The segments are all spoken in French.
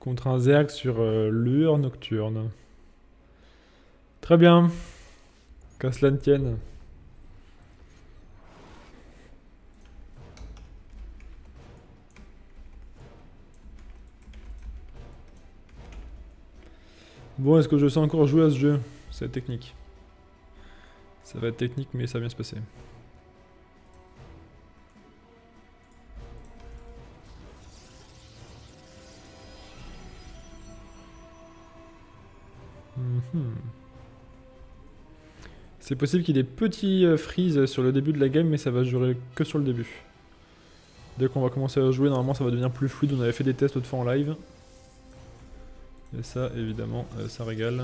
Contre un Zerg sur Lueur Nocturne. Très bien. Qu'à cela ne tienne. Bon, est-ce que je sais encore jouer à ce jeu? Ça va être technique. Ça va être technique, mais ça va bien se passer. C'est possible qu'il y ait des petits freeze sur le début de la game, mais ça va durer que sur le début. Dès qu'on va commencer à jouer, normalement ça va devenir plus fluide. On avait fait des tests autrefois en live. Et ça, évidemment, ça régale.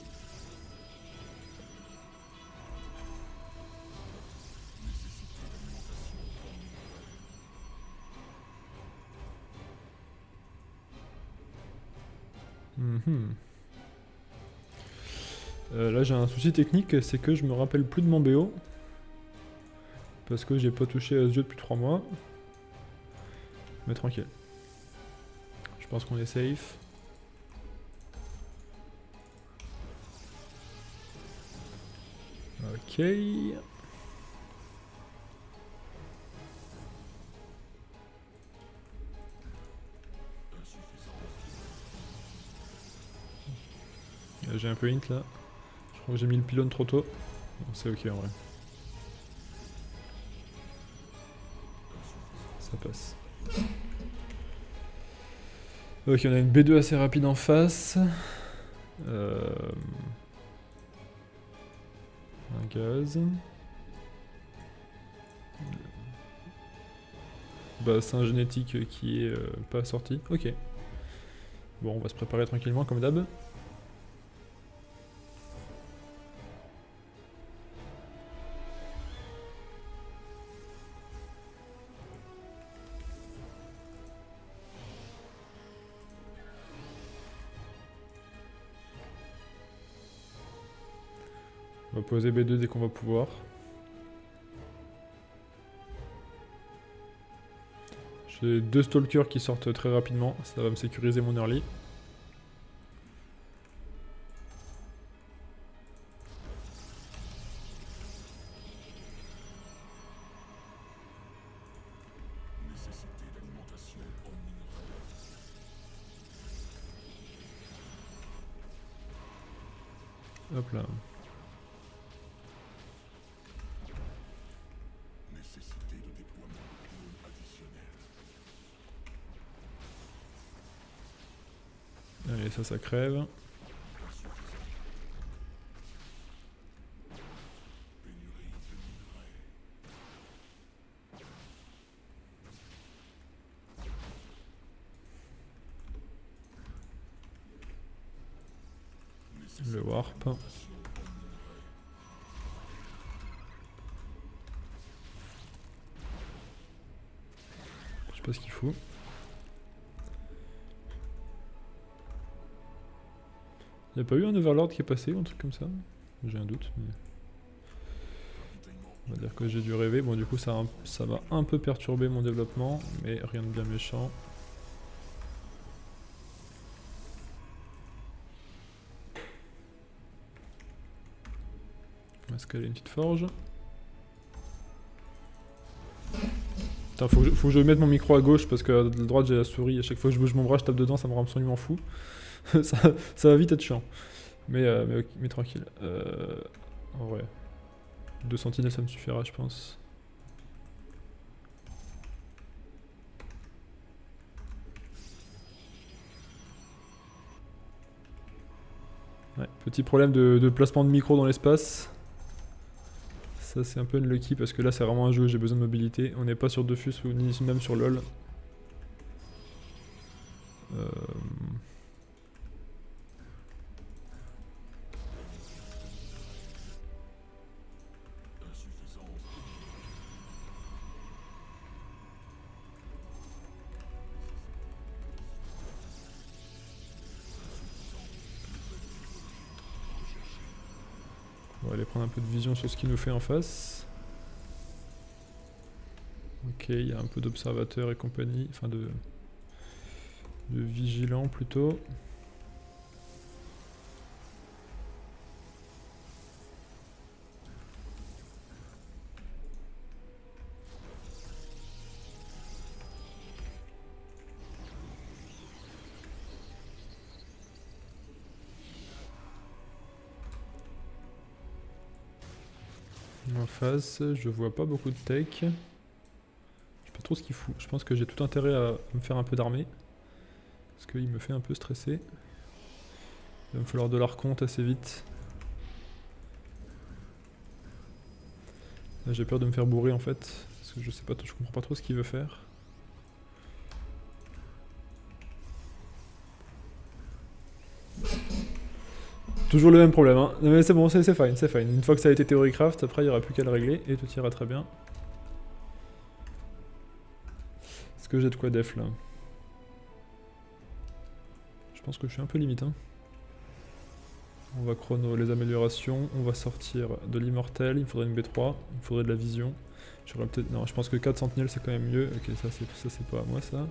Là j'ai un souci technique, c'est que je me rappelle plus de mon BO. Parce que j'ai pas touché à ce jeu depuis 3 mois. Mais tranquille. Je pense qu'on est safe. Ok. J'ai un peu hint là. Je crois que j'ai mis le pylône trop tôt. Bon, c'est ok en vrai. Ça passe. Ok, on a une B2 assez rapide en face. Un gaz. Bassin génétique qui est pas sorti. Ok. Bon, on va se préparer tranquillement comme d'hab. On va poser B2 dès qu'on va pouvoir. J'ai 2 stalkers qui sortent très rapidement, ça va me sécuriser mon early. Hop là. Allez, ça crève. Le warp. Je sais pas ce qu'il faut. Y'a pas eu un Overlord qui est passé ou un truc comme ça? J'ai un doute, mais... On va dire que j'ai dû rêver. Bon, du coup, ça va un peu perturber mon développement, mais rien de bien méchant. On va scaler une petite forge. Putain, faut que je mette mon micro à gauche parce qu'à droite j'ai la souris. À chaque fois que je bouge mon bras, je tape dedans, ça me rend absolument fou. ça va vite être chiant. Mais tranquille. En vrai. 2 sentinelles ça me suffira, je pense. Ouais, petit problème de placement de micro dans l'espace. Ça c'est un peu unlucky parce que là c'est vraiment un jeu où j'ai besoin de mobilité. On n'est pas sur Dofus ou ni même sur LoL. On va aller prendre un peu de vision sur ce qu'il nous fait en face. Ok, il y a un peu d'observateurs et compagnie, enfin de De vigilant plutôt. En face, je vois pas beaucoup de tech. Je sais pas trop ce qu'il fout. Je pense que j'ai tout intérêt à me faire un peu d'armée. Parce qu'il me fait un peu stresser. Il va me falloir de l'archonte assez vite. Là, j'ai peur de me faire bourrer en fait. Parce que je sais pas, je comprends pas trop ce qu'il veut faire. Toujours le même problème, hein. Mais c'est bon, c'est fine, c'est fine. Une fois que ça a été Theorycraft, après il n'y aura plus qu'à le régler et tout ira très bien. Est-ce que j'ai de quoi def là? Je pense que je suis un peu limite, hein. On va chrono les améliorations, on va sortir de l'immortel, il me faudrait une B3, il me faudrait de la vision. J'aurais peut-être... Non, je pense que 4 sentinelles c'est quand même mieux. Ok, ça c'est pas à moi ça.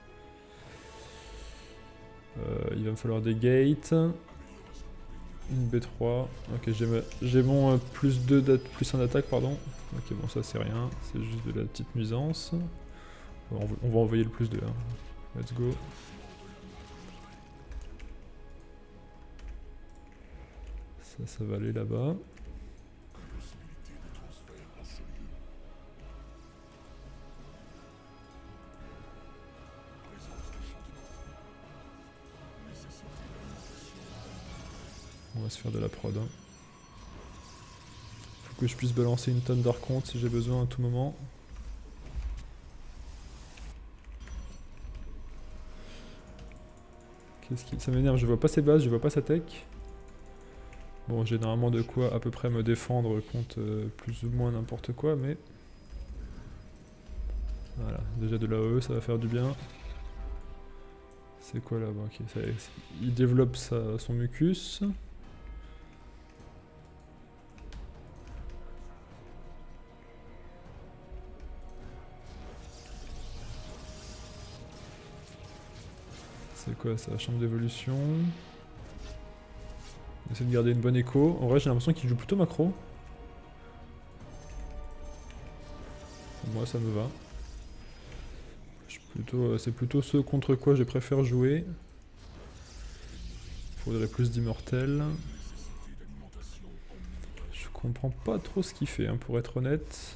Il va me falloir des gates. Une B3. Ok, j'ai mon plus 2 plus 1 d'attaque, pardon. Ok, bon, ça c'est rien, c'est juste de la petite nuisance. On va envoyer le plus 2. Hein. Let's go. Ça va aller là-bas. On va se faire de la prod. Hein. Faut que je puisse balancer une tonne d'archonte si j'ai besoin à tout moment. Qu'est-ce qui... Ça m'énerve, je vois pas ses bases, je vois pas sa tech. Bon, j'ai normalement de quoi à peu près me défendre contre plus ou moins n'importe quoi, mais... Voilà, déjà de l'AOE, ça va faire du bien. C'est quoi là-bas? Ok, ça y est, il développe son mucus. C'est quoi ça? Chambre d'évolution. On essaie de garder une bonne écho. En vrai, j'ai l'impression qu'il joue plutôt macro. Moi, ça me va. C'est plutôt ce contre quoi je préfère jouer. Faudrait plus d'immortels. Je comprends pas trop ce qu'il fait, hein, pour être honnête.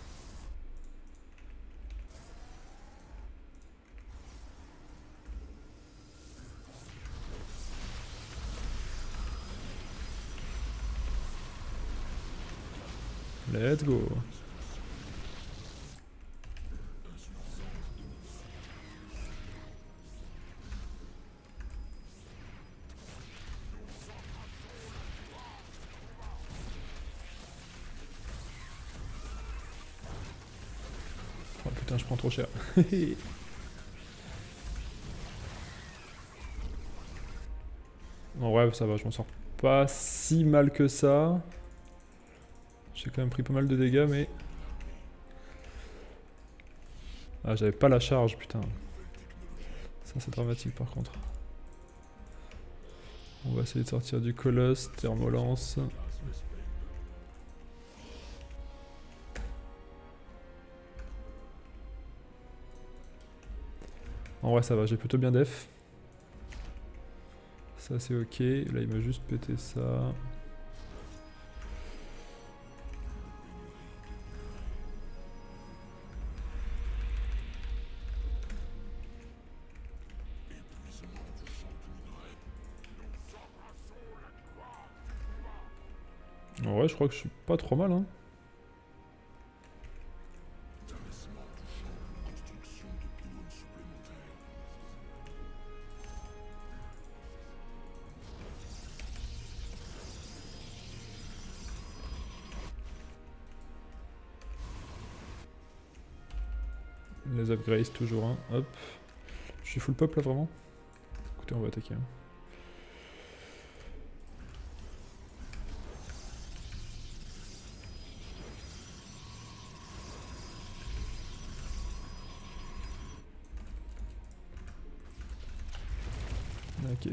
Let's go. Oh putain, je prends trop cher. En vrai, ça va, je m'en sors pas si mal que ça. J'ai quand même pris pas mal de dégâts, mais... Ah, j'avais pas la charge, putain. Ça, c'est dramatique, par contre. On va essayer de sortir du colosse, thermolance. En vrai, ça va, j'ai plutôt bien def. Ça, c'est ok. Là, il m'a juste pété ça. En vrai, je crois que je suis pas trop mal, hein. Les upgrades toujours, hein. Hop. Je suis full pop là, vraiment. Écoutez, on va attaquer. Hein.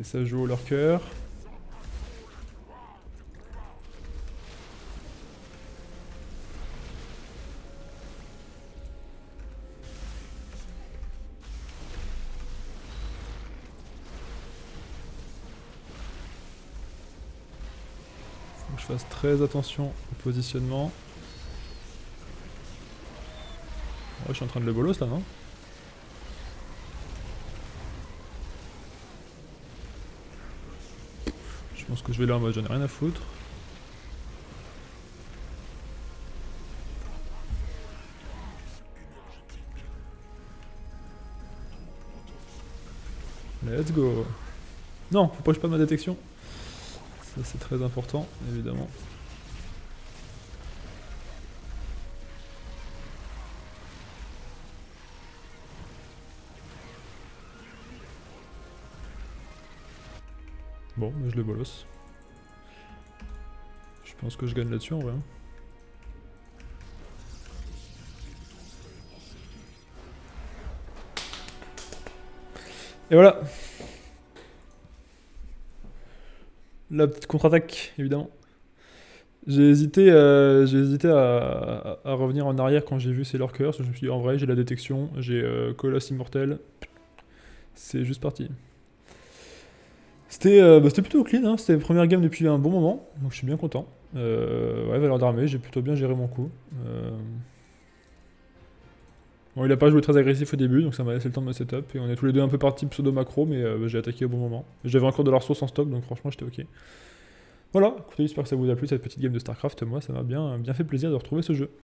Et ça joue au lurker. Faut que je fasse très attention au positionnement. Ouais, je suis en train de le bolos là, non? Je pense que je vais là en mode j'en ai rien à foutre. Let's go. Non, faut pas que je perde ma détection. Ça c'est très important, évidemment. Bon, mais je le bolos. Je pense que je gagne là-dessus en vrai. Et voilà. La petite contre-attaque, évidemment. J'ai hésité à revenir en arrière quand j'ai vu ces lurkers. Je me suis dit, en vrai, j'ai la détection, j'ai Colosse Immortel. C'est juste parti. C'était plutôt clean, hein. C'était la première game depuis un bon moment, donc je suis bien content. Ouais, valeur d'armée, j'ai plutôt bien géré mon coup. Bon, il a pas joué très agressif au début, donc ça m'a laissé le temps de me setup. Et on est tous les deux un peu partis pseudo-macro, mais j'ai attaqué au bon moment. J'avais encore de la ressource en stock, donc franchement j'étais ok. Voilà, écoutez, j'espère que ça vous a plu cette petite game de StarCraft. Moi, ça m'a bien fait plaisir de retrouver ce jeu.